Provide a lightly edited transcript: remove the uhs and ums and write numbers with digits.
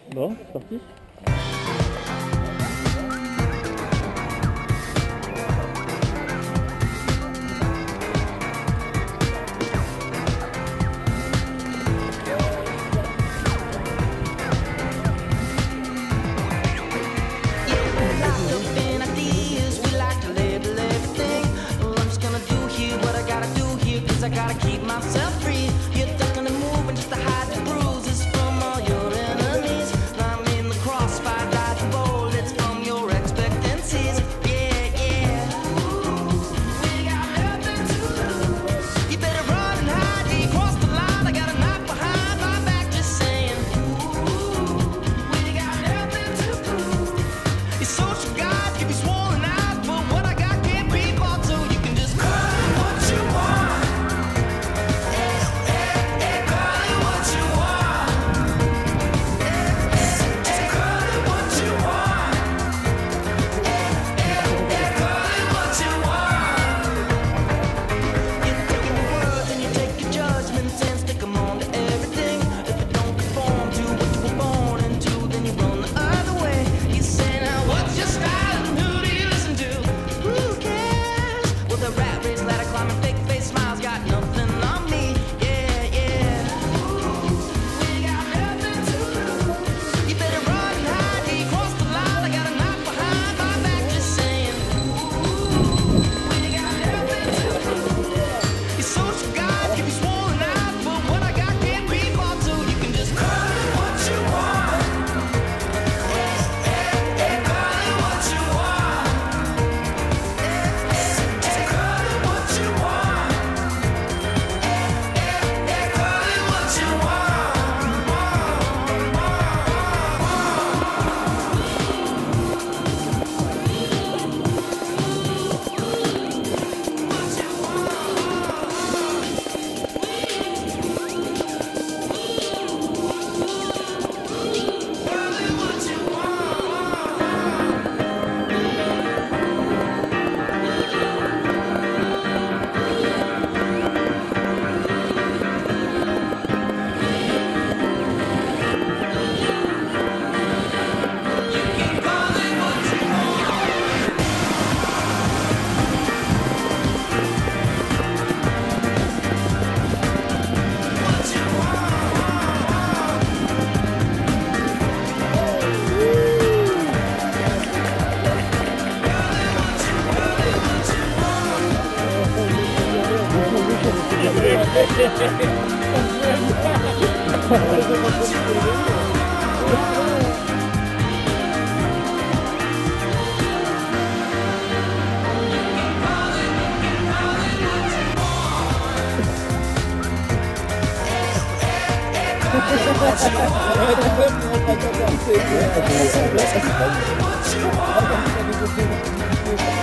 Bon, c'est parti. I gotta keep myself free. You're ducking and moving just to hide the bruises from all your enemies. I'm in the crossfire, dodging bullets from your expectancies. Yeah, yeah. We got nothing to lose. You better run and hide. You cross the line. I got a knife behind my back, just saying. We got nothing to prove. Your social guides give you swollen eyes, but what I got can't be bought, so you can just call it what you want. What you want?